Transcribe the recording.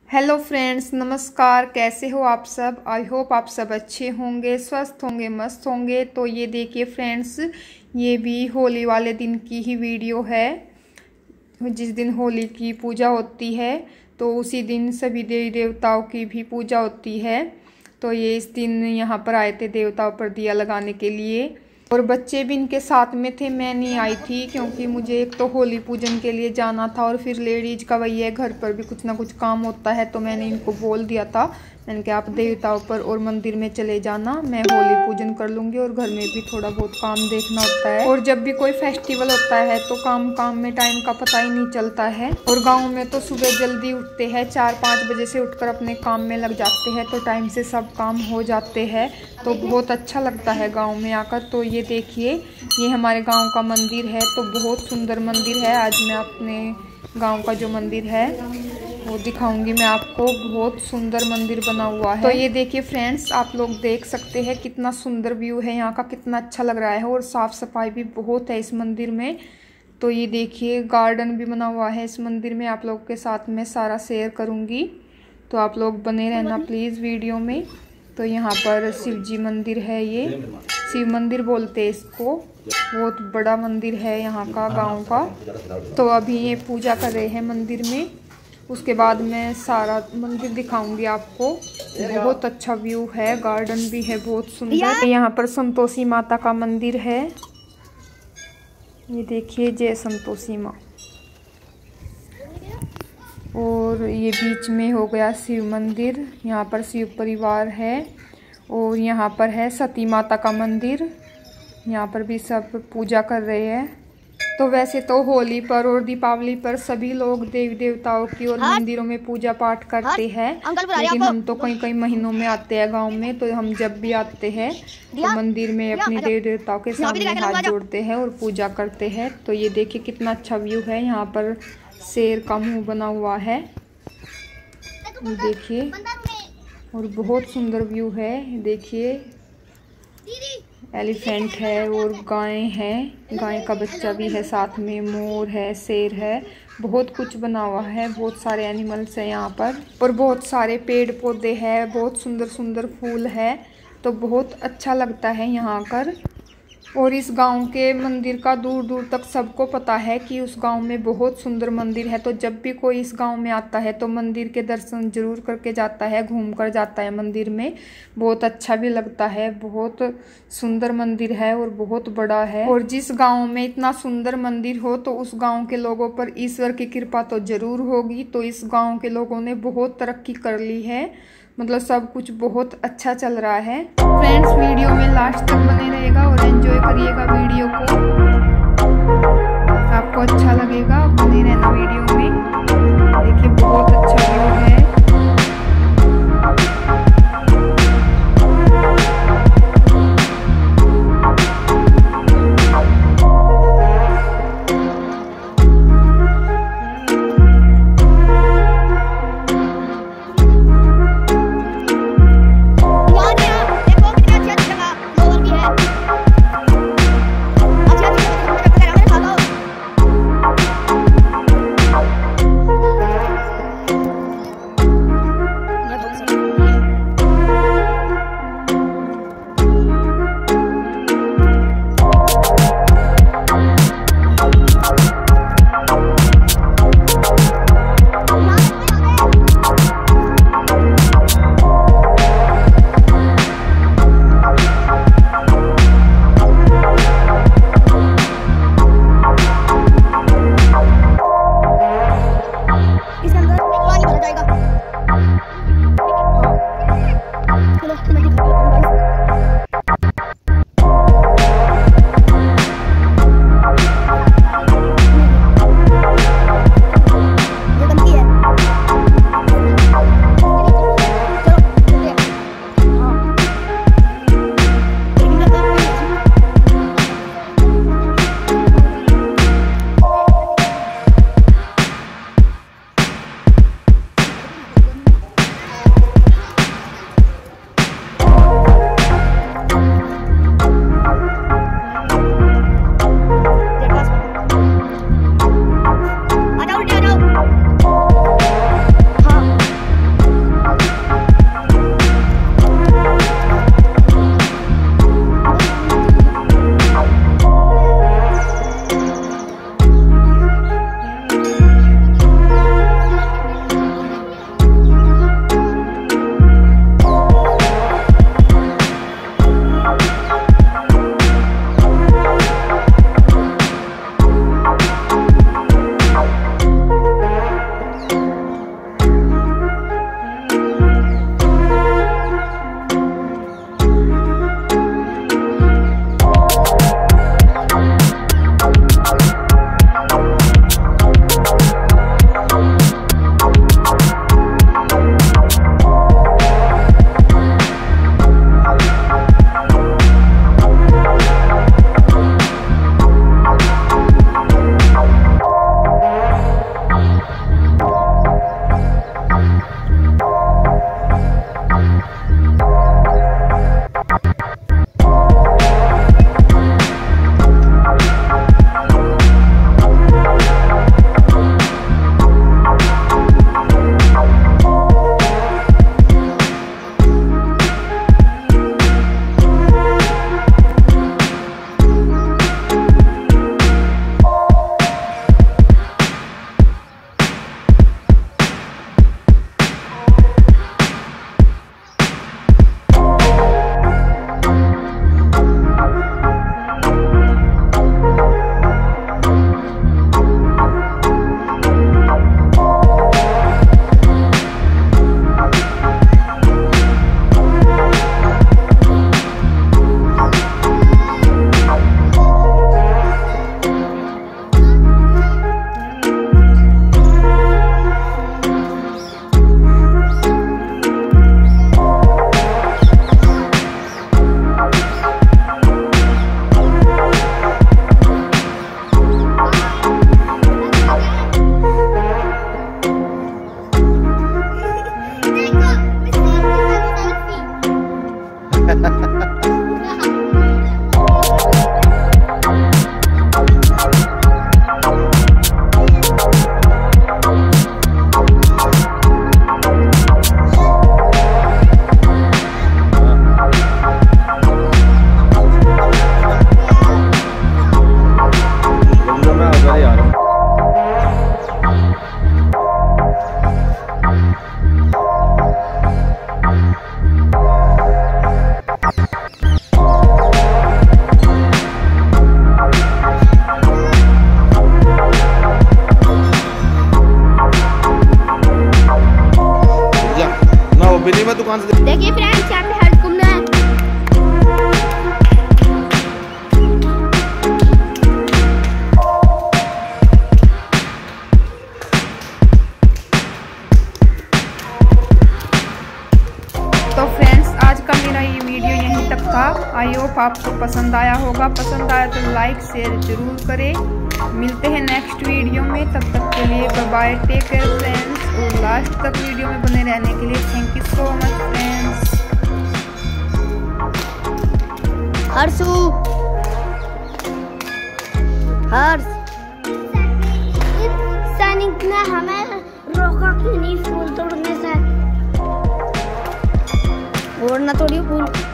Hello friends, नमस्कार। कैसे हो आप सब? आई होप आप सब अच्छे होंगे, स्वस्थ होंगे, मस्त होंगे। तो ये देखिए फ्रेंड्स, ये भी होली वाले दिन की ही वीडियो है। जिस दिन होली की पूजा होती है तो उसी दिन सभी देवी देवताओं की भी पूजा होती है। तो ये इस दिन यहाँ पर आए थे देवताओं पर दिया लगाने के लिए, और बच्चे भी इनके साथ में थे। मैं नहीं आई थी क्योंकि मुझे एक तो होली पूजन के लिए जाना था, और फिर लेडीज का वही है, घर पर भी कुछ ना कुछ काम होता है। तो मैंने इनको बोल दिया था, मैंने कहा आप देवताओं पर और मंदिर में चले जाना, मैं होली पूजन कर लूँगी और घर में भी थोड़ा बहुत काम देखना होता है। और जब भी कोई फेस्टिवल होता है तो काम में टाइम का पता ही नहीं चलता है। और गाँव में तो सुबह जल्दी उठते हैं, 4-5 बजे से उठकर अपने काम में लग जाते हैं, तो टाइम से सब काम हो जाते हैं। तो बहुत अच्छा लगता है गांव में आकर। तो ये देखिए, ये हमारे गांव का मंदिर है, तो बहुत सुंदर मंदिर है। आज मैं अपने गांव का जो मंदिर है वो दिखाऊंगी मैं आपको। बहुत सुंदर मंदिर बना हुआ है। तो ये देखिए फ्रेंड्स, आप लोग देख सकते हैं कितना सुंदर व्यू है यहाँ का, कितना अच्छा लग रहा है। और साफ सफाई भी बहुत है इस मंदिर में। तो ये देखिए, गार्डन भी बना हुआ है इस मंदिर में। आप लोग के साथ में सारा शेयर करूँगी, तो आप लोग बने रहना प्लीज़ वीडियो में। तो यहाँ पर शिव जी मंदिर है, ये शिव मंदिर बोलते हैं इसको। बहुत बड़ा मंदिर है यहाँ का, गांव का। तो अभी ये पूजा कर रहे हैं मंदिर में, उसके बाद मैं सारा मंदिर दिखाऊंगी आपको। बहुत अच्छा व्यू है, गार्डन भी है बहुत सुंदर। यहाँ पर संतोषी माता का मंदिर है, ये देखिए, जय संतोषी माँ। और ये बीच में हो गया शिव मंदिर, यहाँ पर शिव परिवार है। और यहाँ पर है सती माता का मंदिर, यहाँ पर भी सब पूजा कर रहे हैं। तो वैसे तो होली पर और दीपावली पर सभी लोग देवी देवताओं की और मंदिरों में पूजा पाठ करते हैं, लेकिन हम तो कई कई महीनों में आते हैं गांव में। तो हम जब भी आते हैं तो मंदिर में अपनी देवी देवताओं के सामने हाथ जोड़ते हैं और पूजा करते हैं। तो ये देखिए कितना अच्छा व्यू है, यहाँ पर शेर का मुंह बना हुआ है, ये देखिए। और बहुत सुंदर व्यू है, देखिए एलिफेंट है और गाय है, गाय का बच्चा भी है साथ में, मोर है, शेर है, बहुत कुछ बना हुआ है। बहुत सारे एनिमल्स हैं यहाँ पर, और बहुत सारे पेड़ पौधे हैं, बहुत सुंदर सुंदर फूल है। तो बहुत अच्छा लगता है यहाँ कर। और इस गांव के मंदिर का दूर दूर तक सबको पता है कि उस गांव में बहुत सुंदर मंदिर है। तो जब भी कोई इस गांव में आता है तो मंदिर के दर्शन जरूर करके जाता है, घूम कर जाता है मंदिर में। बहुत अच्छा भी लगता है, बहुत सुंदर मंदिर है और बहुत बड़ा है। और जिस गांव में इतना सुंदर मंदिर हो तो उस गांव के लोगों पर ईश्वर की कृपा तो जरूर होगी। तो इस गाँव के लोगों ने बहुत तरक्की कर ली है, मतलब सब कुछ बहुत अच्छा चल रहा है। फ्रेंड्स, वीडियो में लास्ट तक बने रहेगा और एंजॉय करिएगा वीडियो को, आपको अच्छा लगेगा। बने रहना वीडियो में, देखिए बहुत अच्छा व्यू है। अभी नहीं मैं दुकान से। देखिए फ्रेंड्स यहाँ पे हेल्थ घूमना है। तो फ्रेंड्स आज का मेरा ये वीडियो यहीं तक था। आई होप आपको पसंद आया होगा। पसंद आया तो लाइक शेयर जरूर करें। मिलते हैं नेक्स्ट वीडियो में, तब तक के लिए bye bye, take care friends. और लास्ट तक वीडियो में बने रहने के लिए thank you so much friends. Harsh Sainik ने हमें रोका क्यों नहीं फूल तोड़ने से? और ना तोड़िए फूल।